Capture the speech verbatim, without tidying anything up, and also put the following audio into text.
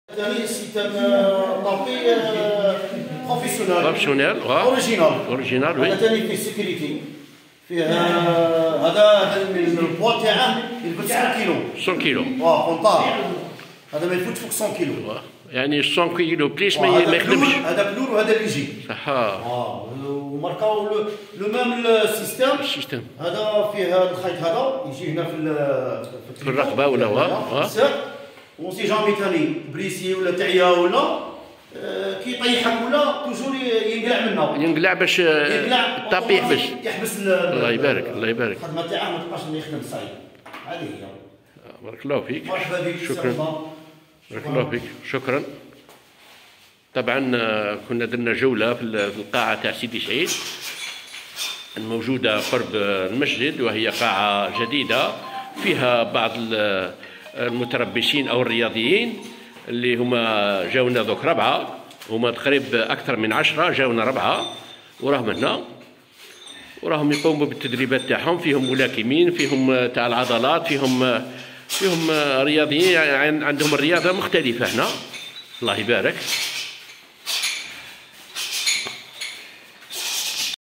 ثاني سي ان طابي بروفيسيونيل بروفيسيونيل اوريجينال اوريجينال وي. هذا ثاني فيه سيكوريتي، فيه هذا هذا البوا تاعه يلبس مية كيلو. مية كيلو واه كونطار هذا ما يفوتش فوق مية كيلو. يعني مية كيلو بليس ما يخدمش. هذا بلور وهذا اللي يجي صح. اه وماركاو لو ميم السيستم. السيستم هذا فيه هذا الخيط هذا يجي هنا في في الرقبه ولا هو اون سي جامي ثاني بريسي ولا تعيا ولا كي يطيحك ولا توجور ينقلع منه، ينقلع باش الطابي يحبس يحبس. الله يبارك الله يبارك. الخدمه تاعه ما تبقاش يخدم صعيب. هذه هي. بارك الله فيك. مرحبا بك. شكرا. بارك الله فيك. شكرا. طبعا كنا درنا جوله في القاعه تاع سيدي سعيد الموجوده قرب المسجد، وهي قاعه جديده فيها بعض المتربصين او الرياضيين اللي هما جاونا دوك ربعه، هما تقريبا اكثر من عشرة جاونا ربعه وراهم هنا وراهم يقوموا بالتدريبات تاعهم، فيهم ملاكمين، فيهم تاع العضلات، فيهم فيهم رياضيين عندهم الرياضه مختلفه هنا. الله يبارك.